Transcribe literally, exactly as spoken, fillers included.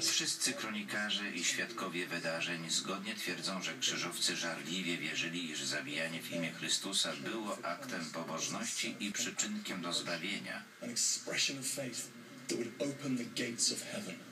Wszyscy kronikarze i świadkowie wydarzeń zgodnie twierdzą, że krzyżowcy żarliwie wierzyli, iż zabijanie w imię Chrystusa było aktem pobożności i przyczynkiem do zbawienia. An expression of faith that would open the gates of heaven.